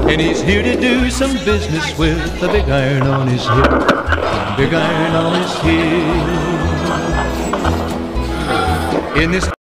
and he's here to do some business with a big iron on his hip, big iron on his hip. In this